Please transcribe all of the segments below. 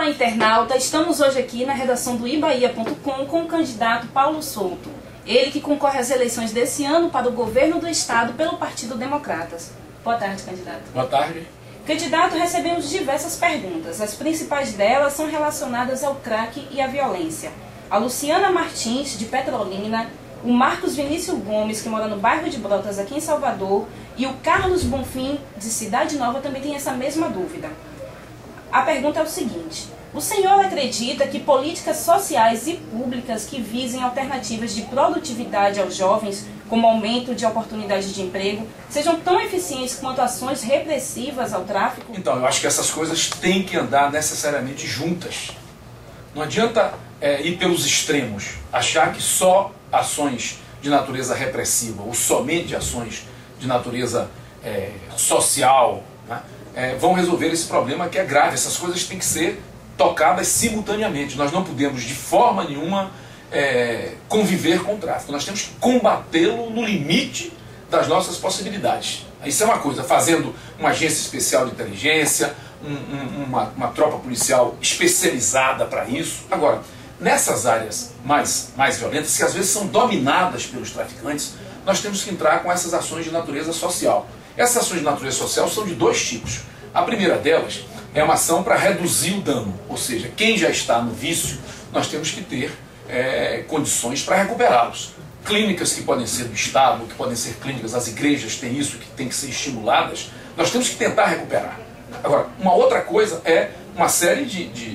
Olá, internauta! Estamos hoje aqui na redação do iBahia.com com o candidato Paulo Souto. Ele que concorre às eleições desse ano para o governo do estado pelo Partido Democratas. Boa tarde, candidato. Boa tarde. Candidato, recebemos diversas perguntas. As principais delas são relacionadas ao crack e à violência. A Luciana Martins, de Petrolina, o Marcos Vinícius Gomes, que mora no bairro de Brotas, aqui em Salvador, e o Carlos Bonfim, de Cidade Nova, também tem essa mesma dúvida. A pergunta é o seguinte: o senhor acredita que políticas sociais e públicas que visem alternativas de produtividade aos jovens, como aumento de oportunidades de emprego, sejam tão eficientes quanto ações repressivas ao tráfico? Então, eu acho que essas coisas têm que andar necessariamente juntas. Não adianta ir pelos extremos, achar que só ações de natureza repressiva ou somente ações de natureza social, né, vão resolver esse problema que é grave. Essas coisas têm que ser tocadas simultaneamente. Nós não podemos de forma nenhuma conviver com o tráfico. Nós temos que combatê-lo no limite das nossas possibilidades. Isso é uma coisa, fazendo uma agência especial de inteligência, uma tropa policial especializada para isso. Agora, nessas áreas mais violentas, que às vezes são dominadas pelos traficantes, nós temos que entrar com essas ações de natureza social. Essas ações de natureza social são de dois tipos. A primeira delas é uma ação para reduzir o dano, ou seja, quem já está no vício, nós temos que ter condições para recuperá-los. Clínicas que podem ser do Estado, que podem ser clínicas, as igrejas têm isso, que têm que ser estimuladas, nós temos que tentar recuperar. Agora, uma outra coisa é uma série de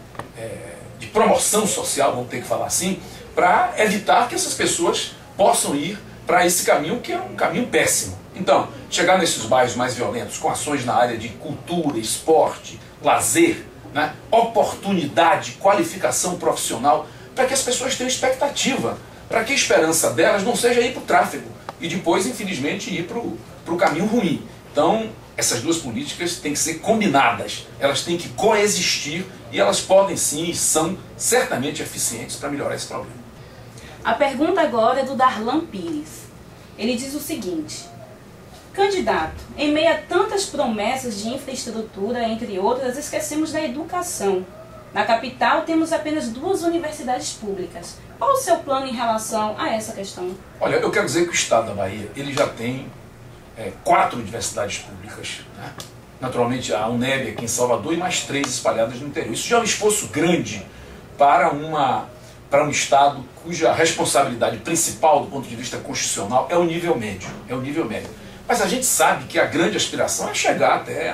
promoção social, vamos ter que falar assim, para evitar que essas pessoas possam ir para esse caminho que é um caminho péssimo. Então, chegar nesses bairros mais violentos com ações na área de cultura, esporte, lazer, né, oportunidade, qualificação profissional, para que as pessoas tenham expectativa, para que a esperança delas não seja ir para o tráfego e depois, infelizmente, ir para o caminho ruim. Então, essas duas políticas têm que ser combinadas, elas têm que coexistir e elas podem sim e são certamente eficientes para melhorar esse problema. A pergunta agora é do Darlan Pires. Ele diz o seguinte: candidato, em meio a tantas promessas de infraestrutura, entre outras, esquecemos da educação. Na capital temos apenas 2 universidades públicas. Qual o seu plano em relação a essa questão? Olha, eu quero dizer que o estado da Bahia ele já tem 4 universidades públicas, né? Naturalmente a UNEB aqui em Salvador e mais 3 espalhadas no interior. Isso já é um esforço grande para um estado cuja responsabilidade principal do ponto de vista constitucional é o nível médio. Mas a gente sabe que a grande aspiração é chegar até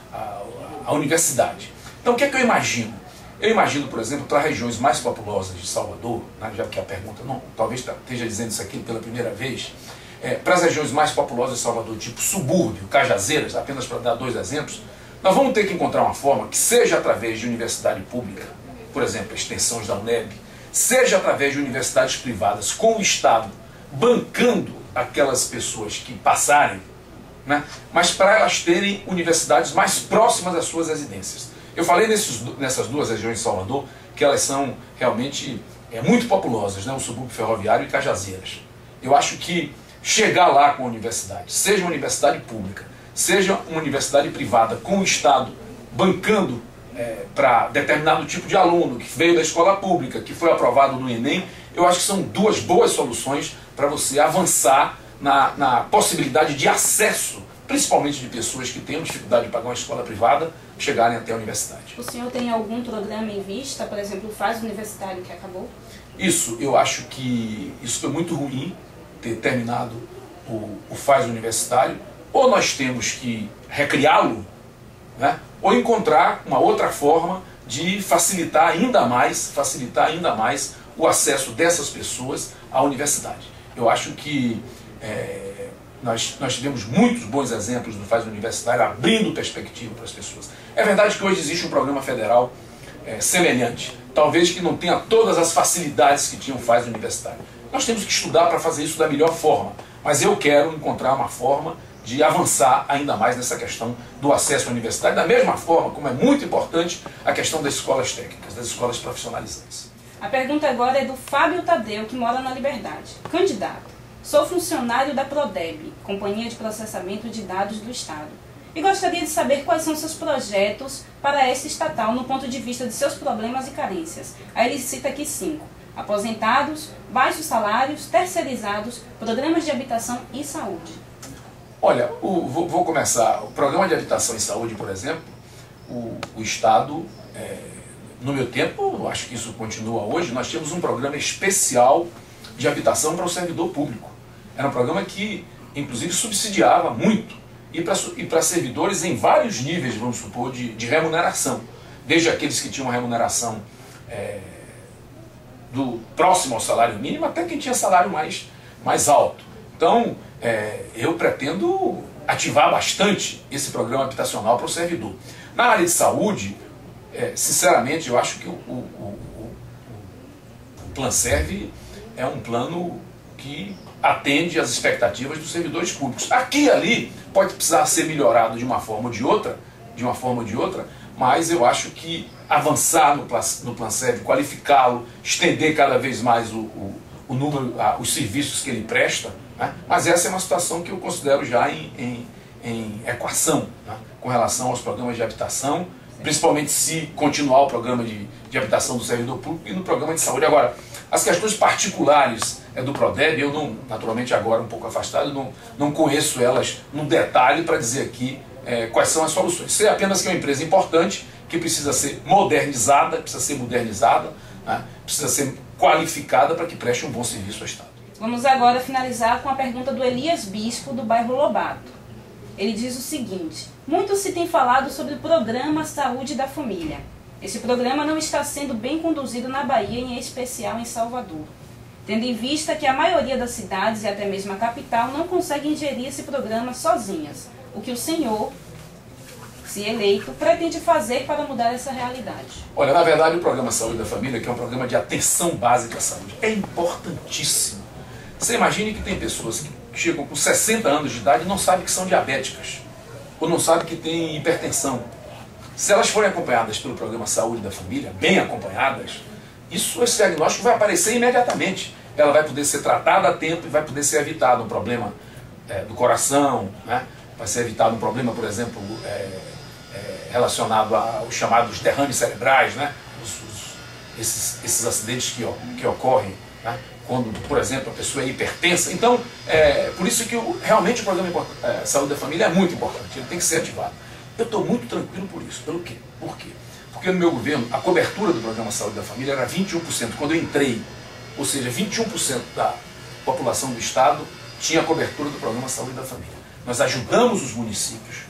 a universidade. Então o que é que eu imagino? Eu imagino, por exemplo, para regiões mais populosas de Salvador, né, já que a pergunta talvez esteja dizendo isso aqui pela primeira vez, para as regiões mais populosas de Salvador, tipo subúrbio, Cajazeiras, apenas para dar 2 exemplos, nós vamos ter que encontrar uma forma que seja através de universidade pública, por exemplo, extensões da UNEB, seja através de universidades privadas, com o Estado bancando aquelas pessoas que passarem, né, mas para elas terem universidades mais próximas das suas residências. Eu falei nessas 2 regiões de Salvador que elas são realmente muito populosas, né, o subúrbio ferroviário e Cajazeiras. Eu acho que chegar lá com a universidade, seja uma universidade pública, seja uma universidade privada, com o Estado bancando para determinado tipo de aluno que veio da escola pública, que foi aprovado no Enem, eu acho que são 2 boas soluções para você avançar na possibilidade de acesso, principalmente de pessoas que tenham dificuldade de pagar uma escola privada, chegarem até a universidade. O senhor tem algum programa em vista, por exemplo, o Faz Universitário, que acabou? Isso, eu acho que isso foi muito ruim, ter terminado o Faz Universitário. Ou nós temos que recriá-lo, né, ou encontrar uma outra forma de facilitar ainda mais o acesso dessas pessoas à universidade. Eu acho que nós tivemos muitos bons exemplos do Faz Universitário, abrindo perspectiva para as pessoas. É verdade que hoje existe um programa federal semelhante, talvez que não tenha todas as facilidades que tinha o Faz Universitário. Nós temos que estudar para fazer isso da melhor forma, mas eu quero encontrar uma forma de avançar ainda mais nessa questão do acesso à universidade, da mesma forma como é muito importante a questão das escolas técnicas, das escolas profissionalizantes. A pergunta agora é do Fábio Tadeu, que mora na Liberdade. Candidato, sou funcionário da Prodeb, Companhia de Processamento de Dados do Estado. e gostaria de saber quais são seus projetos para essa estatal no ponto de vista de seus problemas e carências. Aí ele cita aqui 5. Aposentados, baixos salários, terceirizados, programas de habitação e saúde. Olha, vou começar. O programa de habitação e saúde, por exemplo, o Estado, no meu tempo, acho que isso continua hoje, nós tínhamos um programa especial de habitação para o servidor público. Era um programa que, inclusive, subsidiava muito e para servidores em vários níveis, vamos supor, de remuneração. Desde aqueles que tinham uma remuneração do próximo ao salário mínimo até quem tinha salário mais alto. Então, eu pretendo ativar bastante esse programa habitacional para o servidor. Na área de saúde, sinceramente, eu acho que o Planserv é um plano que atende às expectativas dos servidores públicos. Aqui e ali pode precisar ser melhorado de uma forma ou de outra, mas eu acho que avançar no Planserv, qualificá-lo, estender cada vez mais o número, os serviços que ele presta, né? Mas essa é uma situação que eu considero já em equação, né? Com relação aos programas de habitação, principalmente se continuar o programa de habitação do servidor público e no programa de saúde. Agora, as questões particulares do Prodeb, eu não, naturalmente agora um pouco afastado, não conheço elas no detalhe para dizer aqui quais são as soluções. Sei apenas que é uma empresa importante, que precisa ser modernizada, né? Precisa ser qualificada para que preste um bom serviço ao Estado. Vamos agora finalizar com a pergunta do Elias Bispo, do bairro Lobato. Ele diz o seguinte: muito se tem falado sobre o programa Saúde da Família. Esse programa não está sendo bem conduzido na Bahia, em especial em Salvador, tendo em vista que a maioria das cidades e até mesmo a capital não conseguem gerir esse programa sozinhas. O que o senhor, se eleito, pretende fazer para mudar essa realidade? Olha, na verdade o programa Saúde da Família, que é um programa de atenção básica à saúde, é importantíssimo. Você imagine que tem pessoas que chegam com 60 anos de idade e não sabem que são diabéticas, ou não sabem que têm hipertensão. Se elas forem acompanhadas pelo programa Saúde da Família, bem acompanhadas, esse diagnóstico vai aparecer imediatamente. Ela vai poder ser tratada a tempo e vai poder ser evitado um problema do coração, né? Vai ser evitado um problema, por exemplo, relacionado aos chamados derrames cerebrais, né? Esses acidentes que ocorrem, né? Quando, por exemplo, a pessoa é hipertensa. Então, por isso que realmente o programa Saúde da Família é muito importante, ele tem que ser ativado. Eu estou muito tranquilo por isso. Pelo quê? Por quê? Porque no meu governo, a cobertura do programa Saúde da Família era 21%. Quando eu entrei, ou seja, 21% da população do Estado tinha a cobertura do programa Saúde da Família. Nós ajudamos os municípios,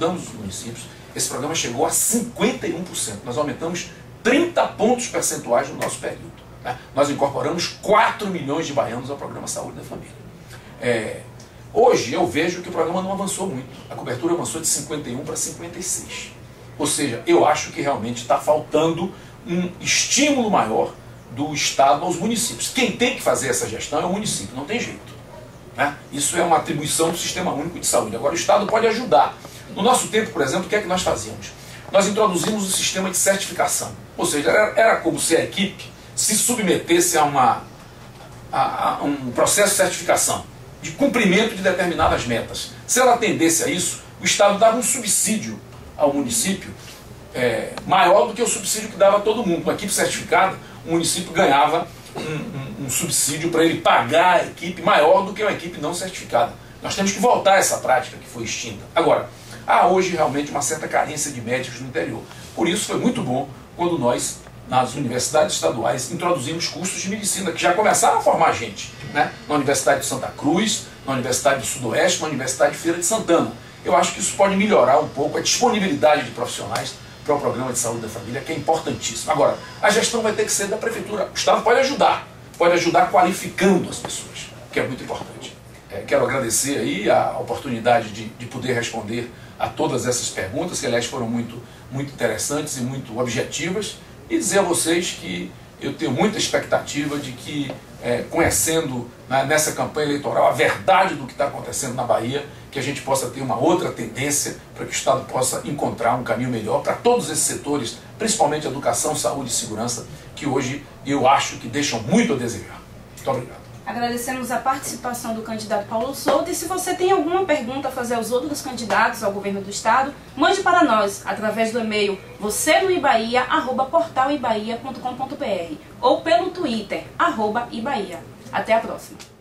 esse programa chegou a 51%. Nós aumentamos 30 pontos percentuais no nosso período, né? Nós incorporamos 4 milhões de baianos ao programa Saúde da Família. Hoje eu vejo que o programa não avançou muito. A cobertura avançou de 51 para 56. Ou seja, eu acho que realmente está faltando um estímulo maior do Estado aos municípios. Quem tem que fazer essa gestão é o município, não tem jeito, né? Isso é uma atribuição do Sistema Único de Saúde. Agora o Estado pode ajudar. No nosso tempo, por exemplo, o que é que nós fazíamos? Nós introduzimos um sistema de certificação. Ou seja, era como se a equipe se submetesse a um processo de certificação, de cumprimento de determinadas metas. Se ela atendesse a isso, o Estado dava um subsídio ao município maior do que o subsídio que dava a todo mundo. Uma equipe certificada, o município ganhava um subsídio para ele pagar a equipe maior do que uma equipe não certificada. Nós temos que voltar a essa prática que foi extinta. Agora, há hoje realmente uma certa carência de médicos no interior. Por isso foi muito bom quando nós, nas universidades estaduais, introduzimos cursos de medicina, que já começaram a formar gente, né? Na Universidade de Santa Cruz, na Universidade do Sudoeste, na Universidade de Feira de Santana. Eu acho que isso pode melhorar um pouco a disponibilidade de profissionais para o programa de saúde da família, que é importantíssimo. Agora, a gestão vai ter que ser da prefeitura. O Estado pode ajudar qualificando as pessoas, que é muito importante. Quero agradecer aí a oportunidade de poder responder a todas essas perguntas, que aliás foram muito interessantes e muito objetivas, e dizer a vocês que eu tenho muita expectativa de que, conhecendo nessa campanha eleitoral a verdade do que está acontecendo na Bahia, que a gente possa ter uma outra tendência para que o Estado possa encontrar um caminho melhor para todos esses setores, principalmente educação, saúde e segurança, que hoje eu acho que deixam muito a desejar. Muito obrigado. Agradecemos a participação do candidato Paulo Souto e se você tem alguma pergunta a fazer aos outros candidatos ao governo do estado, mande para nós através do e-mail vocenoibahia@portalibaia.com.br ou pelo Twitter @Ibaia. Até a próxima.